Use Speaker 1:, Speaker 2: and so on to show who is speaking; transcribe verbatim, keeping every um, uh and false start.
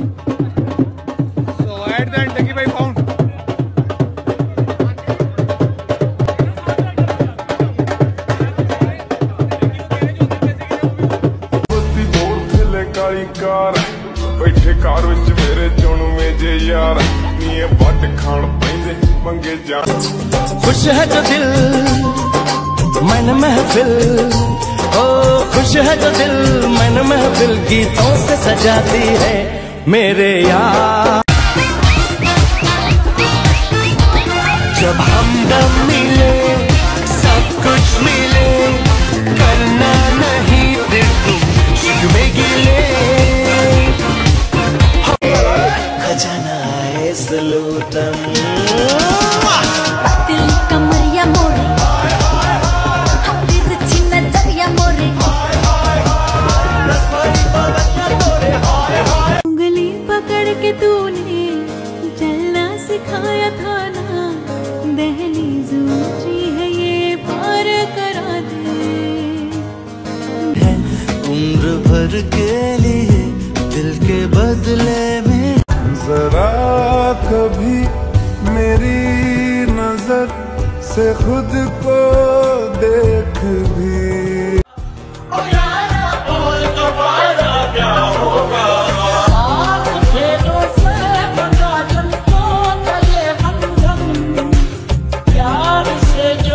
Speaker 1: So at the end, Taki bhai found.
Speaker 2: Car बैठे car विच मेरे चुनवे जे यार नीए वट खान पैंदे मंगे जा।
Speaker 3: खुश है जो दिल मन महफिल, ओ खुश है जो दिल मन महफिल गीतों से सजाती है मेरे यार। जब हमदम मिले सब कुछ मिले, करना नहीं दिल तुम शिकवे गिले, खजाना है सलूटम
Speaker 4: दिल कमरिया मोरे तिरछी नजरिया मोरे, उंगली पकड़ के तूने चलना सिखाया था ना, दहलीज ऊंची है ये पार करा दे।
Speaker 3: उम्र भर के लिए दिल के बदले में
Speaker 2: जरा कभी मेरी नजर से खुद को देख भी।
Speaker 5: प्यार से